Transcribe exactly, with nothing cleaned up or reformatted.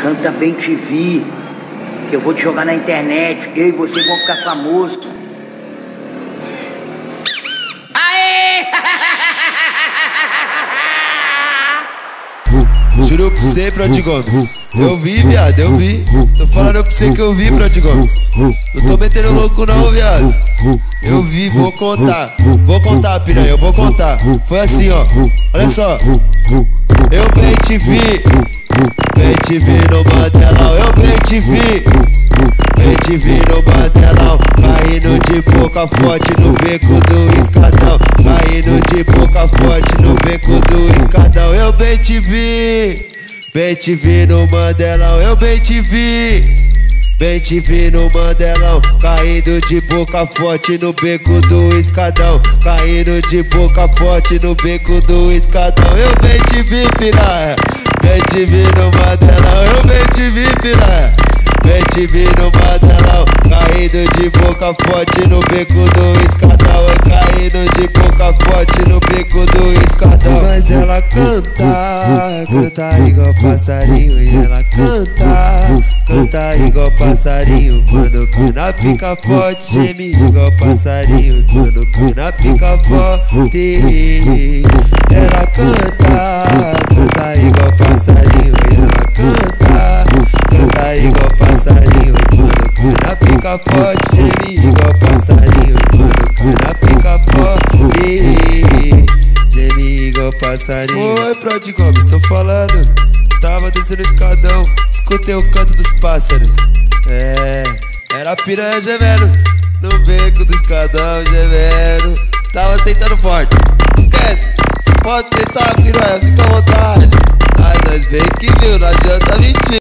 Canta Bem Te Vi, que eu vou te jogar na internet, eu e você vão ficar famosos. Aê! Juro pra você, Prod Gomes. Eu vi, viado, eu vi. Tô falando pra você que eu vi, Prod Gomes. Não tô metendo louco não, viado. Eu vi, vou contar. Vou contar, piranha, eu vou contar. Foi assim, ó. Olha só. Eu bem te vi. Bem te vi no Mandelão. Eu bem te vi. Bem te vi no Mandelão. Caindo de boca forte no beco do escadão. Caindo de boca forte no beco do escadão. Eu bem te vi. Bem te vi no Mandelão. Eu bem te vi. Bem te vi no Mandelão. Caindo de boca forte no beco do escadão. Caindo de boca forte no beco do escadão. Eu bem te vi, piranha. Bem te vi no Mandelão. Eu bem te vi, piranha. Bem te vi no Mandelão. Caindo de boca forte no beco do escadão. Eu caindo de boca forte no beco do escadão. Mas ela canta, canta igual passarinho. E ela canta, canta igual passarinho. Quando pina pica forte, geme igual passarinho. Quando pina pica forte, ela canta, canta igual passarinho. E ela canta, canta igual passarinho. Quando pina pica forte, geme igual passarinho. Quando pina pica forte, geme igual passarinho. Oi, Prod Gomes, tô falando. Tava descendo o escadão, escutei o canto dos pássaros. É, era a piranha gemendo no beco do escadão, gemendo. Tava tentando forte. Esquece, pode tentar, piranha, fica à vontade. Ai, nós bem que viu, não adianta mentir.